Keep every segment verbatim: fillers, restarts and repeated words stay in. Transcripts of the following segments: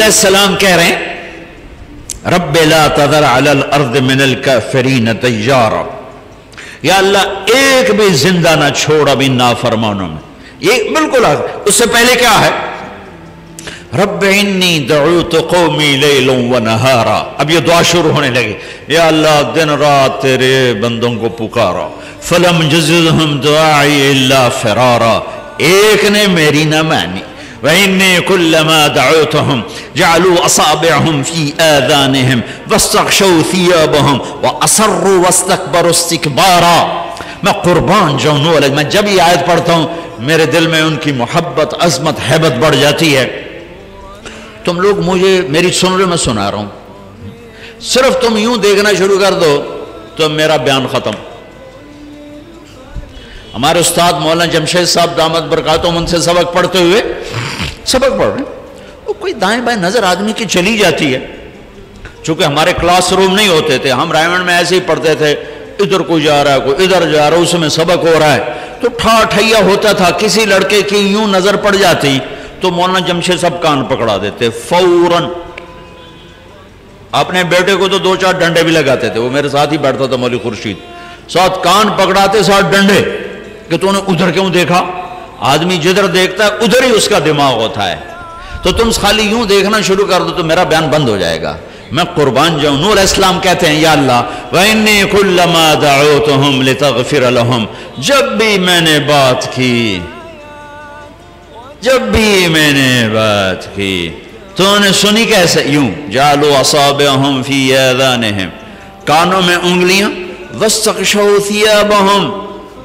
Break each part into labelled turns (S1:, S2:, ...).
S1: علیہ السلام کہہ رہے ہیں رب لا تذر علی الارض من الکافرین دیارا، یا اللہ ایک بھی زندہ نہ چھوڑ ابھی نافرمانوں میں. یہ بالکل آخر. اس سے پہلے کیا ہے؟ رب انی دعوت قومی لیلا و نہارا. اب یہ دعا شروع ہونے لگی، یا اللہ دن رات تیرے بندوں کو پکارا. فلم یزدہم دعائی الا فرارا، ایک نے میری نہ مانی. وَإِنِّي كُلَّمَا دَعُوتُهُمْ جَعَلُوا أَصَابِعَهُمْ فِي آذَانِهِمْ وَاسْتَغْشَوْا ثِيَابَهُمْ وَأَصَرُّوا وَاسْتَكْبَرُوا اسْتِكْبَارًا. میں قربان جاؤں نو علیہ، میں جب یہ آیت پڑھتا ہوں میرے دل میں ان کی محبت، عظمت، ہیبت بڑھ جاتی ہے. تم لوگ مجھے میری سن رہے، میں سنا رہا ہوں، صرف تم یوں دیکھنا شروع کر دو تو میرا بیان ختم. ہمارے استاد مولانا جمشید صاحب دامت برکاتہم ان سے سبق پڑھتے ہوئے سبق پڑھ رہے ہیں، وہ کوئی دائیں بائیں نظر آدمی کی چلی جاتی ہے. چونکہ ہمارے کلاس روم نہیں ہوتے تھے، ہم رائیونڈ میں ایسے ہی پڑھتے تھے، ادھر کوئی جا رہا ہے کوئی ادھر جا رہا ہے، اس میں سبق ہو رہا ہے تو ٹھا ٹھیا ہوتا تھا. کسی لڑکے کی یوں نظر پڑ جاتی تو مولانا جمشید صاحب کان پکڑا دیتے فوراً. اپنے بیٹے کو تو دو چار ڈنڈے بھی لگاتے تھے، وہ میرے ساتھ ہی بیٹھتا تھا مولوی خورشید، ساتھ کان پکڑاتے ساتھ ڈنڈے کہ تو نے ادھر کیوں دیکھا. آدمی جدھر دیکھتا ہے ادھر ہی اس کا دماغ ہوتا ہے. تو تم خالی یوں دیکھنا شروع کر دو تو میرا بیان بند ہو جائے گا. میں قربان جاؤں. نور علیہ السلام کہتے ہیں یا اللہ وَإِنِّي كُلَّمَا دَعُوتُهُمْ لِتَغْفِرَ لَهُمْ، جب بھی میں نے بات کی جب بھی میں نے بات کی تو نے سنی کیسے؟ یوں جَعَلُوا أَصَابِعَهُمْ فِي آذَانِهِمْ، کانوں میں انگلیاں، وَاسْتَغْشَوْا ثِيَابَهُمْ.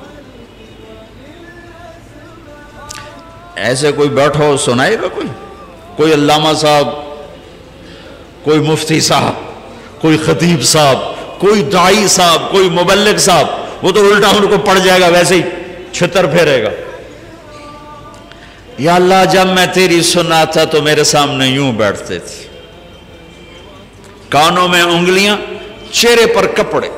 S1: ایسے کوئی بیٹھو سنائے گا؟ کوئی کوئی علامہ صاحب، کوئی مفتی صاحب، کوئی خطیب صاحب، کوئی داعی صاحب، کوئی مبلغ صاحب، وہ تو الٹا ان کو پڑ جائے گا، ویسے ہی چھتر پھیرے گا. یا اللہ جب میں تیری سنا تھا تو میرے سامنے یوں بیٹھتے تھے، کانوں میں انگلیاں، چہرے پر کپڑے.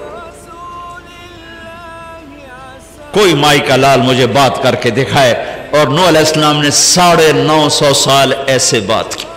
S1: کوئی مائی کا لال مجھے بات کر کے دکھائے. اور نوح علیہ السلام نے ساڑھے نو سو سال ایسے بات کی.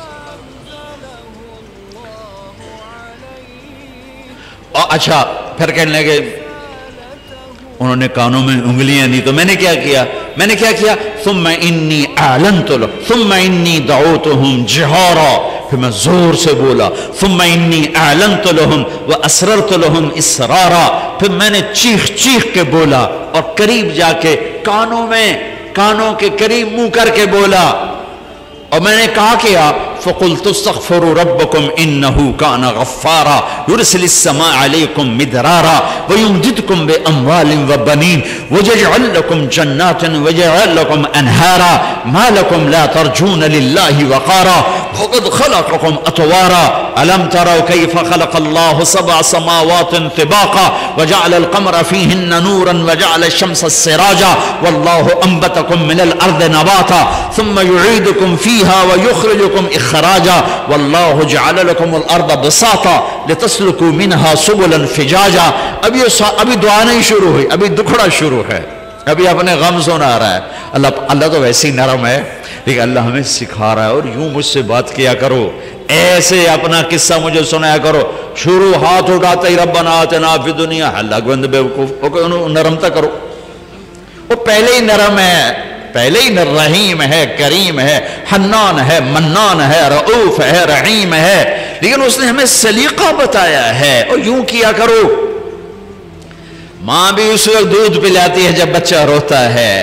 S1: اور اچھا پھر کہنے لگے انہوں نے کانوں میں انگلیاں دی تو میں نے کیا کیا میں نے کیا کیا ثم انی اعلنت لهم ثم انی دعوتهم جہارا، پھر میں زور سے بولا. ثم انی اعلنت لهم واسررت لهم اسرارا، پھر میں نے چیخ چیخ کے بولا اور قریب جا کے کانوں میں کانوں کے قریب منہ کر کے بولا. اور میں نے کہا کیا فَقُلْتُ اسْتَغْفِرُوا رَبَّكُمْ إِنَّهُ كَانَ غَفَّارًا يُرْسِلِ السَّمَاءَ عَلَيْكُمْ مِدْرَارًا وَيُمْدِدْكُمْ بِأَمْوَالٍ وَبَنِينَ وَيَجْعَلْ لَكُمْ جَنَّاتٍ وَيَجْعَلْ لَكُمْ أَنْهَارًا مَا لَكُمْ لَا تَرْجُونَ لِلَّهِ وَقَارًا وَقَدْ خَلَقَكُمْ أَطْوَارًا أَلَمْ تَرَوْا كَيْفَ خَلَقَ اللَّهُ سَبْعَ سَمَاوَاتٍ طِبَاقًا وَجَعَلَ الْقَمَرَ فِيهِنَّ نُورًا وَجَعَلَ الشَّمْسَ سِرَاجًا وَاللَّهُ أَنبَتَكُم مِّنَ الْأَرْضِ نَبَاتًا ثُمَّ يُعِيدُكُم فِيهَا وَيُخْرِجُكُم إِخْرَاجًا وَاللَّهُ جَعَلَ لَكُمُ الْأَرْضَ بِسَاطًا لِتَسْلُكُوا مِنْهَا سُبُلًا فِجَاجًا. ابھی ابھی دعا نہیں شروع ہوئی، ابھی دکھڑا شروع ہے، ابھی اپنے غم سنا رہا ہے. اللہ اللہ تو ویسے ہی نرم ہے، لیکن اللہ ہمیں سکھا رہا ہے. اور یوں مجھ سے بات کیا کرو، ایسے اپنا قصہ مجھے سنایا کرو. شروع ہاتھ اٹھاتے ہی ربنا آتنا فی الدنیا، اللہ گوند بیوقوف، نرمتا کرو. وہ پہلے ہی نرم ہے، پہلے ہی رحیم ہے، کریم ہے، حنان ہے، منان ہے، رؤوف ہے، رحیم ہے، لیکن اس نے ہمیں سلیقہ بتایا ہے. اور یوں کیا کرو. ماں بھی اس وقت دودھ پلاتی ہے جب بچہ روتا ہے.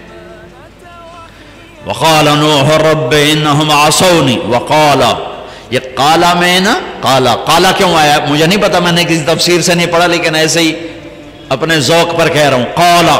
S1: وقال نوح رب انہم عصونی وقال، یہ قالا میں نا قالا قالا کیوں آیا مجھے نہیں پتا، میں نے کسی تفسیر سے نہیں پڑھا، لیکن ایسے ہی اپنے ذوق پر کہہ رہا ہوں. قالا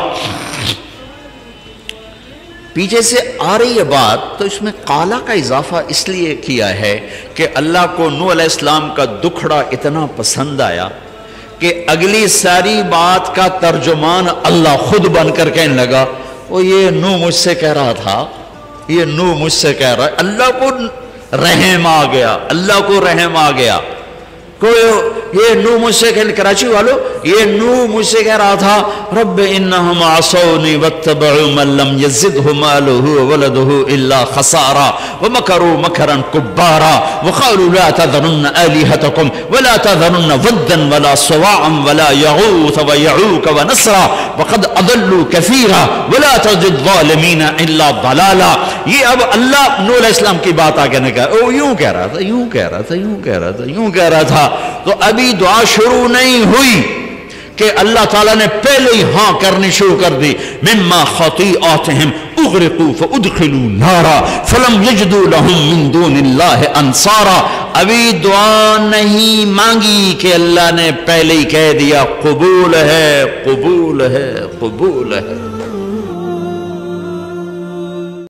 S1: پیچھے سے آ رہی ہے بات، تو اس میں قالا کا اضافہ اس لیے کیا ہے کہ اللہ کو نوح علیہ السلام کا دکھڑا اتنا پسند آیا کہ اگلی ساری بات کا ترجمان اللہ خود بن کر کہنے لگا وہ یہ نوح مجھ سے کہہ رہا تھا، یہ نوح مجھ سے کہہ رہا ہے. اللہ کو رحم آ گیا، اللہ کو رحم آ گیا. کوئی یہ نو مجھ سے کہ کراچی والو یہ نو مجھ سے کہہ رہا تھا رب انہم عصونی واتبعوا من لم یزدہ مالہ وولدہ الا خسارا ومکروا مکرا کبارا وقالوا لا تذرن آلہتکم ولا تذرن ودا ولا صواعا ولا یغوث ویعوک ونسرا وقد اضلوا کثیرا ولا تزد الظالمین الا ضلالا. یہ اب اللہ نوح علیہ السلام کی بات آگے نے کہا او یوں کہہ رہا تھا یوں کہہ رہا تھا یوں کہہ رہا تھا یوں کہہ رہا تھا. تو ابھی دعا شروع نہیں ہوئی کہ اللہ تعالیٰ نے پہلے ہی ہاں کرنی شروع کر دی. مما خطیئاتہم اغرقوا فادخلوا نارا فلم یجدوا لهم من دون اللہ انصارا. ابھی دعا نہیں مانگی کہ اللہ نے پہلے ہی کہہ دیا قبول ہے قبول ہے قبول ہے.